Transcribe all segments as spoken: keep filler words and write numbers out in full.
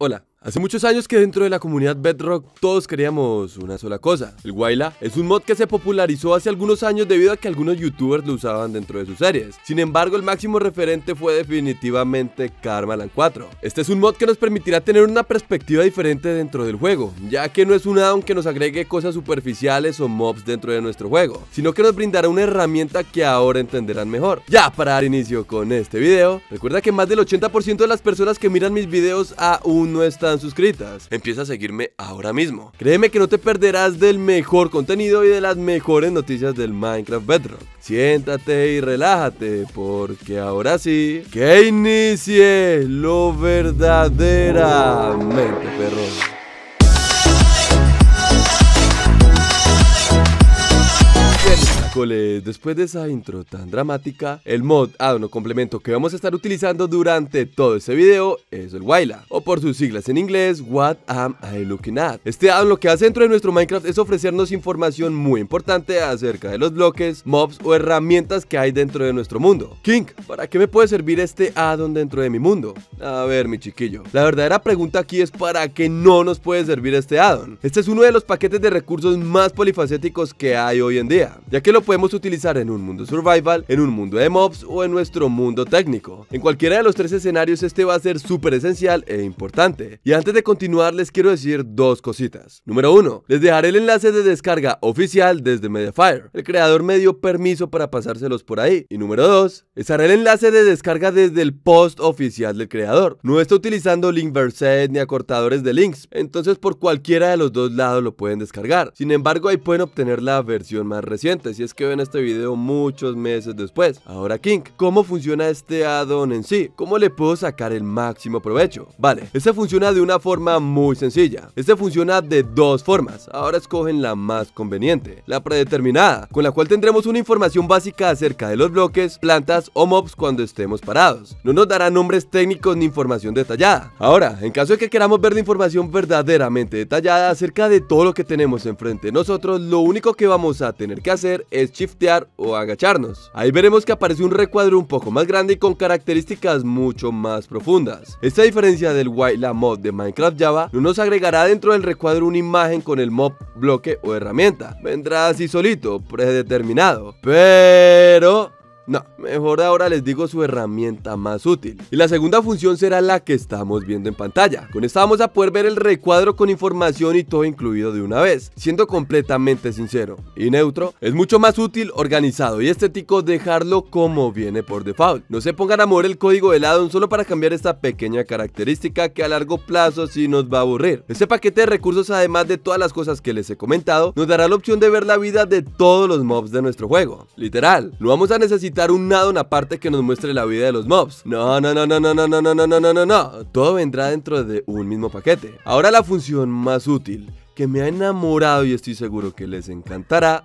Hola. Hace muchos años que dentro de la comunidad Bedrock todos queríamos una sola cosa. El Waila es un mod que se popularizó hace algunos años debido a que algunos youtubers lo usaban dentro de sus series. Sin embargo, el máximo referente fue definitivamente Karmaland cuatro. Este es un mod que nos permitirá tener una perspectiva diferente dentro del juego, ya que no es un add-on que nos agregue cosas superficiales o mobs dentro de nuestro juego, sino que nos brindará una herramienta que ahora entenderán mejor. Ya para dar inicio con este video, recuerda que más del ochenta por ciento de las personas que miran mis videos aún no están suscritas. Empieza a seguirme ahora mismo. Créeme que no te perderás del mejor contenido y de las mejores noticias del Minecraft Bedrock. Siéntate y relájate, porque ahora sí, que inicie lo verdaderamente perro. Después de esa intro tan dramática, el mod add-on o complemento que vamos a estar utilizando durante todo este video es el Waila, o por sus siglas en inglés, What Am I Looking At. Este add-on lo que hace dentro de nuestro Minecraft es ofrecernos información muy importante acerca de los bloques, mobs o herramientas que hay dentro de nuestro mundo. King, ¿para qué me puede servir este add-on dentro de mi mundo? A ver, mi chiquillo, la verdadera pregunta aquí es ¿para qué no nos puede servir este add-on? Este es uno de los paquetes de recursos más polifacéticos que hay hoy en día, ya que lo podemos utilizar en un mundo survival, en un mundo de mobs o en nuestro mundo técnico. En cualquiera de los tres escenarios este va a ser súper esencial e importante. Y antes de continuar les quiero decir dos cositas. Número uno, les dejaré el enlace de descarga oficial desde Mediafire. El creador me dio permiso para pasárselos por ahí. Y número dos, les haré el enlace de descarga desde el post oficial del creador. No está utilizando link verset ni acortadores de links, entonces por cualquiera de los dos lados lo pueden descargar. Sin embargo, ahí pueden obtener la versión más reciente si es que ven este video muchos meses después. Ahora King, ¿cómo funciona este add-on en sí? ¿Cómo le puedo sacar el máximo provecho? Vale, este funciona de una forma muy sencilla. Este funciona de dos formas. Ahora escogen la más conveniente, la predeterminada, con la cual tendremos una información básica acerca de los bloques, plantas o mobs cuando estemos parados. No nos dará nombres técnicos ni información detallada. Ahora, en caso de que queramos ver la información verdaderamente detallada acerca de todo lo que tenemos enfrente de nosotros, lo único que vamos a tener que hacer es shiftear o agacharnos. Ahí veremos que aparece un recuadro un poco más grande y con características mucho más profundas. Esta diferencia del Waila mod de Minecraft Java no nos agregará dentro del recuadro una imagen con el mob, bloque o herramienta. Vendrá así solito, predeterminado. Pero... no, mejor ahora les digo su herramienta más útil. Y la segunda función será la que estamos viendo en pantalla. Con esta vamos a poder ver el recuadro con información y todo incluido de una vez. Siendo completamente sincero y neutro, es mucho más útil, organizado y estético dejarlo como viene por default. No se pongan a mover el código del add-on solo para cambiar esta pequeña característica que a largo plazo sí nos va a aburrir. Este paquete de recursos, además de todas las cosas que les he comentado, nos dará la opción de ver la vida de todos los mobs de nuestro juego. Literal, no vamos a necesitar un add-on aparte que nos muestre la vida de los mobs. No, no, no, no, no, no, no, no, no, no, no, no, no. Todo vendrá dentro de un mismo paquete. Ahora la función más útil, que me ha enamorado y estoy seguro que les encantará,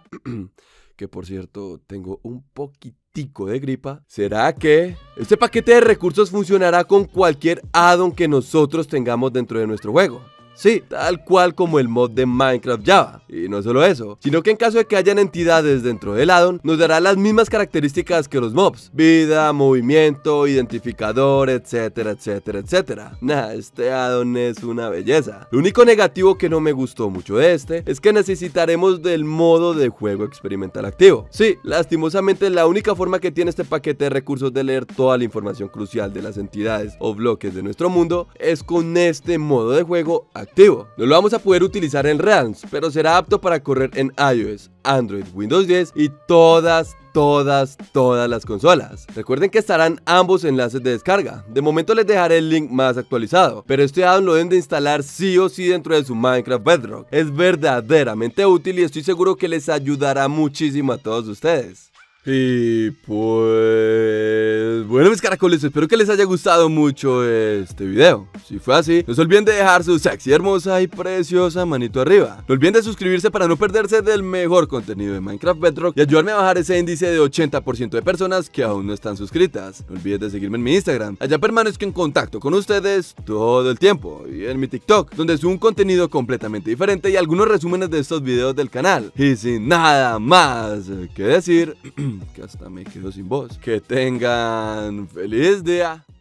que por cierto tengo un poquitico de gripa, será que este paquete de recursos funcionará con cualquier add-on que nosotros tengamos dentro de nuestro juego. Sí, tal cual como el mod de Minecraft Java. Y no solo eso, sino que en caso de que hayan entidades dentro del add-on, nos dará las mismas características que los mobs: vida, movimiento, identificador, etcétera, etcétera, etcétera. Nah, este add-on es una belleza. Lo único negativo que no me gustó mucho de este es que necesitaremos del modo de juego experimental activo. Sí, lastimosamente la única forma que tiene este paquete de recursos de leer toda la información crucial de las entidades o bloques de nuestro mundo es con este modo de juego activo. activo. No lo vamos a poder utilizar en Realms, pero será apto para correr en iOS, Android, Windows diez y todas, todas, todas las consolas. Recuerden que estarán ambos enlaces de descarga. De momento les dejaré el link más actualizado, pero este add-on lo deben de instalar sí o sí dentro de su Minecraft Bedrock. Es verdaderamente útil y estoy seguro que les ayudará muchísimo a todos ustedes. Y pues... bueno, mis caracoles, espero que les haya gustado mucho este video. Si fue así, no se olviden de dejar su sexy, hermosa y preciosa manito arriba. No olviden de suscribirse para no perderse del mejor contenido de Minecraft Bedrock y ayudarme a bajar ese índice de ochenta por ciento de personas que aún no están suscritas. No olviden de seguirme en mi Instagram. Allá permanezco en contacto con ustedes todo el tiempo. Y en mi TikTok, donde subo un contenido completamente diferente y algunos resúmenes de estos videos del canal. Y sin nada más que decir... que hasta me quedo sin voz. Que tengan feliz día.